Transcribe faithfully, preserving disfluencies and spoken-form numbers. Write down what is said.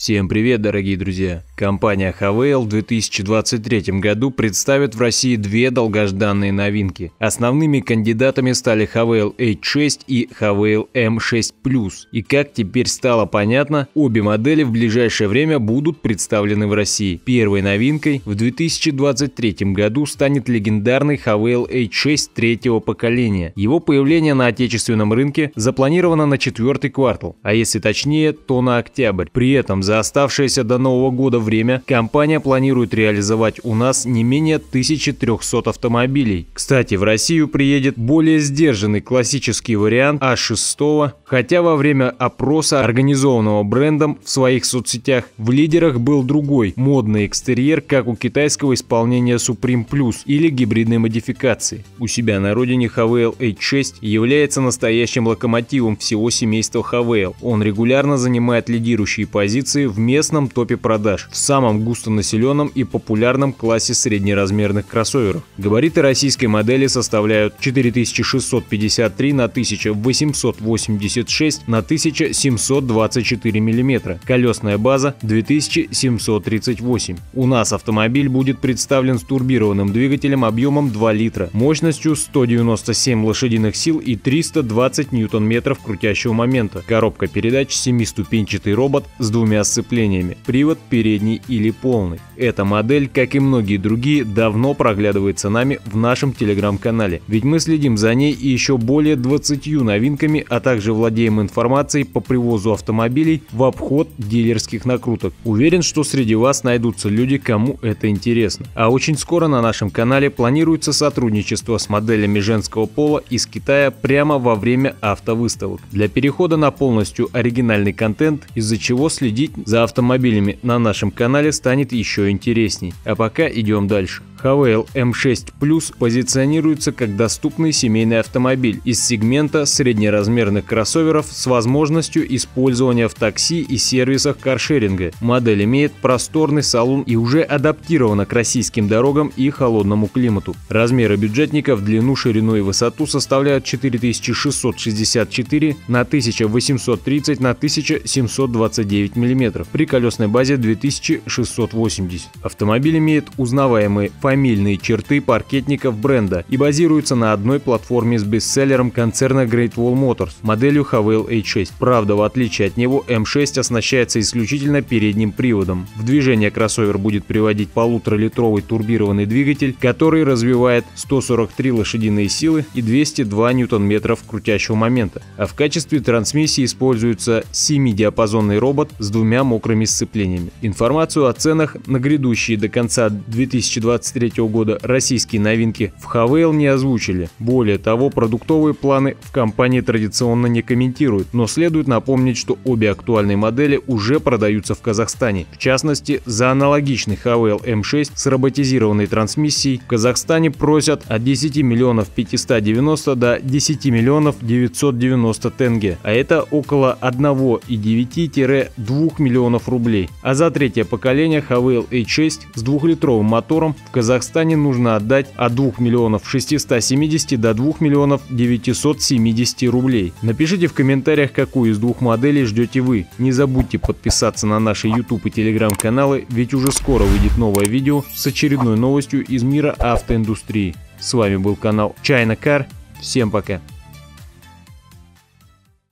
Всем привет, дорогие друзья! Компания Havail в две тысячи двадцать третьем году представит в России две долгожданные новинки. Основными кандидатами стали Havail эйч шесть и Havail эм шесть плюс. И как теперь стало понятно, обе модели в ближайшее время будут представлены в России. Первой новинкой в две тысячи двадцать третьем году станет легендарный Havail эйч шесть третьего поколения. Его появление на отечественном рынке запланировано на четвертый квартал, а если точнее, то на октябрь. При этом за оставшееся до Нового года время компания планирует реализовать у нас не менее тысячи трёхсот автомобилей. Кстати, в Россию приедет более сдержанный классический вариант а шесть, хотя во время опроса, организованного брендом в своих соцсетях, в лидерах был другой модный экстерьер, как у китайского исполнения Supreme Plus или гибридной модификации. У себя на родине Havail эйч шесть является настоящим локомотивом всего семейства Havail. Он регулярно занимает лидирующие позиции в местном топе продаж, в самом густонаселенном и популярном классе среднеразмерных кроссоверов. Габариты российской модели составляют четыре тысячи шестьсот пятьдесят три на тысяча восемьсот восемьдесят шесть на тысяча семьсот двадцать четыре миллиметра, колесная база две тысячи семьсот тридцать восемь. У нас автомобиль будет представлен с турбированным двигателем объемом два литра, мощностью сто девяносто семь лошадиных сил и триста двадцать ньютон-метров крутящего момента. Коробка передач семиступенчатый робот с двумя сцеплениями, привод передний или полный. Эта модель, как и многие другие, давно проглядывается нами в нашем телеграм-канале, ведь мы следим за ней и еще более двадцатью новинками, а также владеем информацией по привозу автомобилей в обход дилерских накруток. Уверен, что среди вас найдутся люди, кому это интересно. А очень скоро на нашем канале планируется сотрудничество с моделями женского пола из Китая прямо во время автовыставок. Для перехода на полностью оригинальный контент, из-за чего следить за автомобилями на нашем канале станет еще интересней. А пока идем дальше. Havail эм шесть плюс позиционируется как доступный семейный автомобиль из сегмента среднеразмерных кроссоверов с возможностью использования в такси и сервисах каршеринга. Модель имеет просторный салон и уже адаптирована к российским дорогам и холодному климату. Размеры бюджетника в длину, ширину и высоту составляют четыре тысячи шестьсот шестьдесят четыре на тысяча восемьсот тридцать на тысяча семьсот двадцать девять миллиметров при колесной базе две тысячи шестьсот восемьдесят. Автомобиль имеет узнаваемые фамильные черты паркетников бренда и базируется на одной платформе с бестселлером концерна Great Wall Motors, моделью Havail эйч шесть. Правда, в отличие от него, эм шесть оснащается исключительно передним приводом. В движение кроссовер будет приводить полуторалитровый турбированный двигатель, который развивает сто сорок три лошадиные силы и двести два ньютон-метров крутящего момента. А в качестве трансмиссии используется семидиапазонный робот с двумя мокрыми сцеплениями. Информацию о ценах на грядущие до конца две тысячи двадцать третьего года российские новинки в Havail не озвучили. Более того, продуктовые планы в компании традиционно не комментируют, но следует напомнить, что обе актуальные модели уже продаются в Казахстане. В частности, за аналогичный Havail эм шесть с роботизированной трансмиссией в Казахстане просят от десяти миллионов пятисот девяноста до десяти миллионов девятисот девяноста тенге, а это около одного и девяти — двух миллионов рублей. А за третье поколение Havail эйч шесть с двухлитровым мотором в Казахстане нужно отдать от двух миллионов шестисот семидесяти до двух миллионов девятисот семидесяти рублей. Напишите в комментариях, какую из двух моделей ждете вы. Не забудьте подписаться на наши YouTube и Telegram каналы, ведь уже скоро выйдет новое видео с очередной новостью из мира автоиндустрии. С вами был канал China Car. Всем пока!